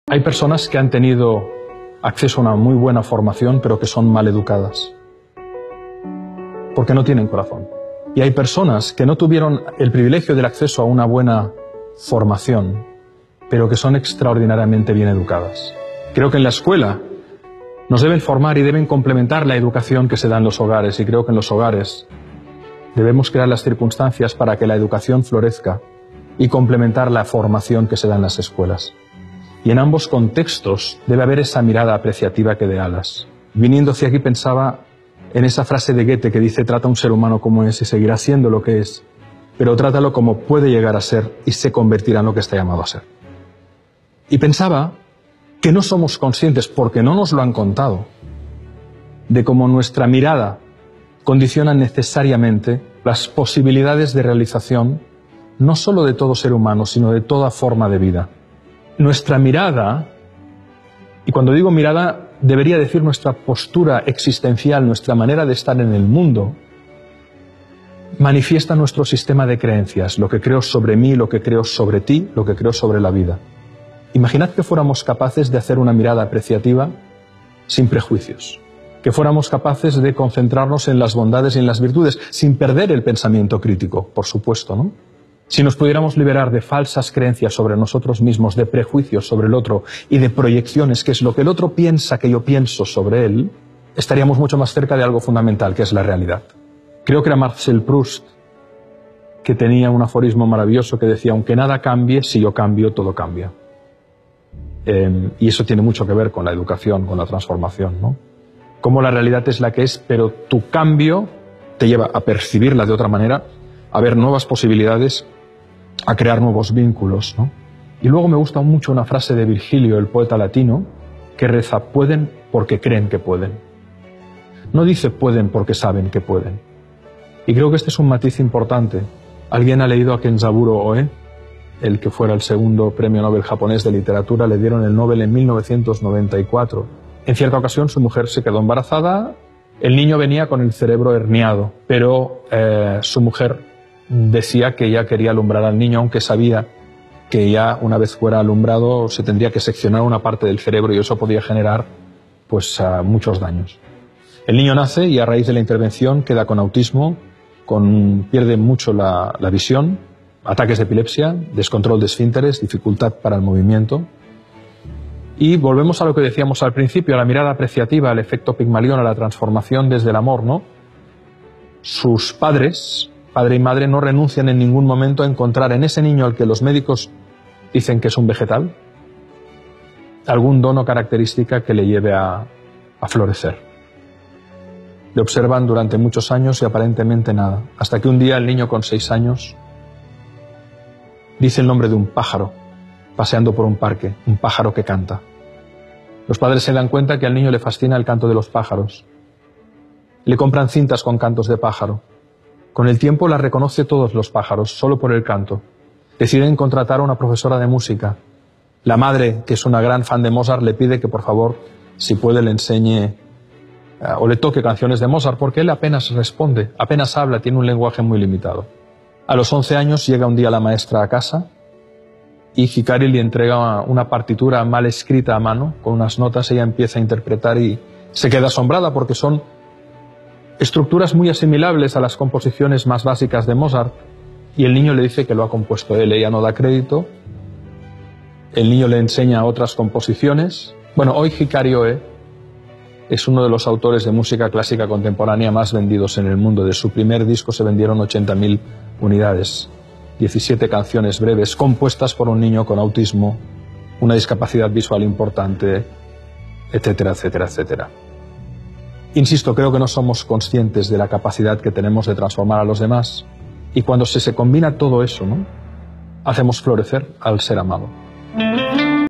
Hay personas que han tenido acceso a una muy buena formación, pero que son mal educadas, porque no tienen corazón. Y hay personas que no tuvieron el privilegio del acceso a una buena formación, pero que son extraordinariamente bien educadas. Creo que en la escuela nos deben formar y deben complementar la educación que se da en los hogares, y creo que en los hogares debemos crear las circunstancias para que la educación florezca y complementar la formación que se da en las escuelas. Y en ambos contextos debe haber esa mirada apreciativa que dé alas. Viniendo hacia aquí pensaba en esa frase de Goethe que dice: trata a un ser humano como es y seguirá siendo lo que es, pero trátalo como puede llegar a ser y se convertirá en lo que está llamado a ser. Y pensaba que no somos conscientes, porque no nos lo han contado, de cómo nuestra mirada condiciona necesariamente las posibilidades de realización no solo de todo ser humano, sino de toda forma de vida. Nuestra mirada, y cuando digo mirada, debería decir nuestra postura existencial, nuestra manera de estar en el mundo, manifiesta nuestro sistema de creencias, lo que creo sobre mí, lo que creo sobre ti, lo que creo sobre la vida. Imaginad que fuéramos capaces de hacer una mirada apreciativa sin prejuicios, que fuéramos capaces de concentrarnos en las bondades y en las virtudes, sin perder el pensamiento crítico, por supuesto, ¿no? Si nos pudiéramos liberar de falsas creencias sobre nosotros mismos, de prejuicios sobre el otro y de proyecciones, que es lo que el otro piensa que yo pienso sobre él, estaríamos mucho más cerca de algo fundamental, que es la realidad. Creo que era Marcel Proust que tenía un aforismo maravilloso que decía: aunque nada cambie, si yo cambio, todo cambia. Y eso tiene mucho que ver con la educación, con la transformación, ¿no? Cómo la realidad es la que es, pero tu cambio te lleva a percibirla de otra manera, a ver nuevas posibilidades, a crear nuevos vínculos, ¿no? Y luego me gusta mucho una frase de Virgilio, el poeta latino, que reza: pueden porque creen que pueden. No dice pueden porque saben que pueden. Y creo que este es un matiz importante. ¿Alguien ha leído a Kenzaburo Oe? El que fuera el segundo premio Nobel japonés de literatura, le dieron el Nobel en 1994. En cierta ocasión su mujer se quedó embarazada, el niño venía con el cerebro herniado, pero su mujer decía que ella quería alumbrar al niño, aunque sabía que ya una vez fuera alumbrado se tendría que seccionar una parte del cerebro y eso podía generar pues muchos daños. El niño nace y a raíz de la intervención queda con autismo, pierde mucho la visión, ataques de epilepsia, descontrol de esfínteres, dificultad para el movimiento. Y volvemos a lo que decíamos al principio, a la mirada apreciativa, al efecto Pigmalión, a la transformación desde el amor, ¿no? Sus padres, padre y madre, no renuncian en ningún momento a encontrar en ese niño al que los médicos dicen que es un vegetal, algún don o característica que le lleve a florecer. Le observan durante muchos años y aparentemente nada, hasta que un día el niño con 6 años dice el nombre de un pájaro, paseando por un parque, un pájaro que canta. Los padres se dan cuenta que al niño le fascina el canto de los pájaros. Le compran cintas con cantos de pájaro. Con el tiempo las reconoce todos los pájaros, solo por el canto. Deciden contratar a una profesora de música. La madre, que es una gran fan de Mozart, le pide que por favor, si puede, le enseñe o le toque canciones de Mozart, porque él apenas responde, apenas habla, tiene un lenguaje muy limitado. A los 11 años llega un día la maestra a casa y Hikari le entrega una partitura mal escrita a mano, con unas notas. Ella empieza a interpretar y se queda asombrada porque son estructuras muy asimilables a las composiciones más básicas de Mozart, y el niño le dice que lo ha compuesto él. Ella no da crédito, el niño le enseña otras composiciones. Bueno, hoy Hikari Oe es uno de los autores de música clásica contemporánea más vendidos en el mundo. De su primer disco se vendieron 80.000 unidades, 17 canciones breves compuestas por un niño con autismo, una discapacidad visual importante, etcétera, etcétera, etcétera. Insisto, creo que no somos conscientes de la capacidad que tenemos de transformar a los demás, y cuando se combina todo eso, ¿no?, hacemos florecer al ser amado.